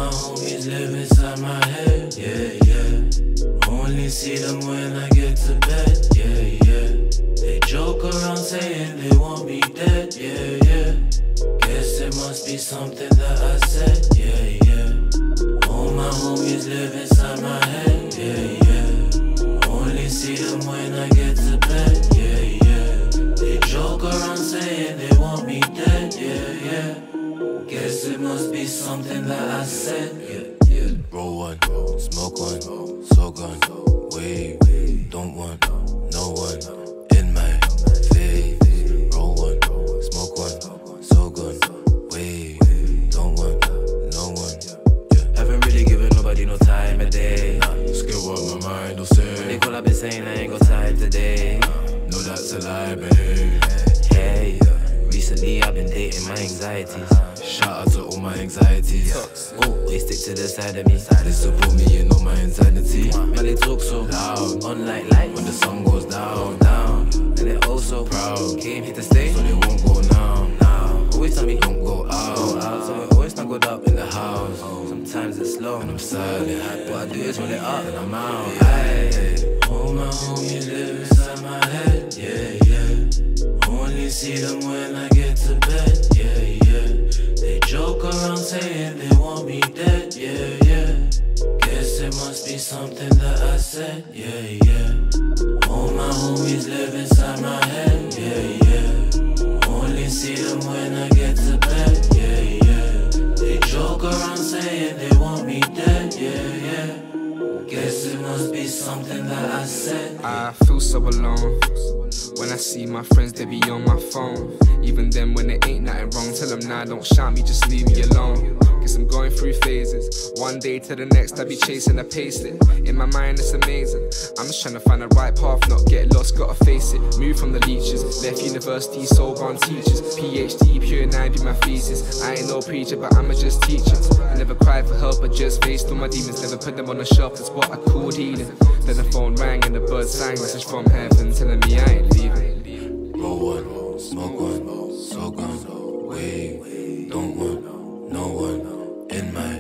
my homies live inside my head, yeah, yeah. Only see them when I get to bed, yeah, yeah. They joke around saying they want me dead, yeah, yeah. Guess it must be something that I said, yeah, yeah. All my homies live inside my head, yeah, yeah. Only see them when I get to bed, yeah, yeah. They joke around saying they want me dead, yeah, yeah. Guess it must be something that I said, yeah, yeah. Roll one, smoke one, so gone, wave. Don't want no one in my face. Roll one, smoke one, so gone, wave. Don't want no one, yeah. Haven't really given nobody no time of day. Skill what my mind will say. When they call, I've been saying I ain't got time today. No, that's a lie, babe. Hey, recently I've been dating my anxieties. Shout out to all my anxieties. Always stick to the side of me. They support me in all my insanity. Man, they talk so Loud, on like lights when the sun goes down, down. And they also proud, came here to stay. so they won't go now. Now, always tell me Don't go out, so I always snuggled up in the house. house. Sometimes it's slow And I'm silent, what I do is roll it up and I'm out. Aye. All my homies live inside my head, yeah, yeah. Only see them when I get to bed, yeah, yeah. They joke around saying they want me dead, yeah, yeah. Guess it must be something that I said, yeah, yeah. All my homies live inside my head, yeah, yeah. Only see them when I get to bed, yeah, yeah. They joke around saying they want me dead, yeah, yeah. Guess it must be something that I said. I feel so alone. When I see my friends, they be on my phone. Even then, when it ain't nothing wrong, tell them nah, don't shout me, just leave me alone. Guess I'm going through phases. One day to the next, I be chasing a payslip. In my mind, it's amazing. I'm just trying to find the right path, not get lost, gotta face it. Move from the leeches, left university, sold on teachers. PhD, pure and I be my thesis. I ain't no preacher, but I'ma just teach it. I never cried for help, I just faced all my demons. Never put them on the shelf, that's what I called healing. Then the phone rang and the bird sang, message from heaven telling me I ain't leaving. Roll one, smoke one, so gone, wave. Don't want no one in my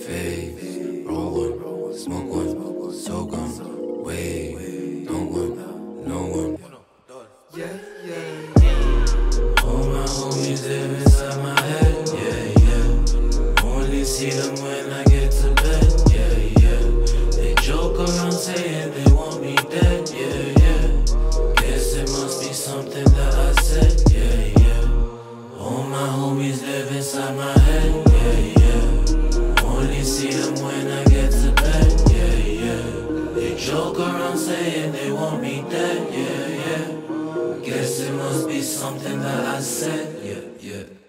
face. Roll one, smoke one, so gone, wave. Don't want no one. Yeah, yeah. All my homies live inside my head, yeah, yeah. Only see them when I get to bed, yeah, yeah. They joke around saying they want me dead, yeah, yeah. Guess it must be something that I said, yeah, yeah. All my homies live inside my head, yeah, yeah. Only see them when I get to bed, yeah, yeah. They joke around saying they want me dead, yeah, yeah. Guess it must be something that I said, yeah, yeah.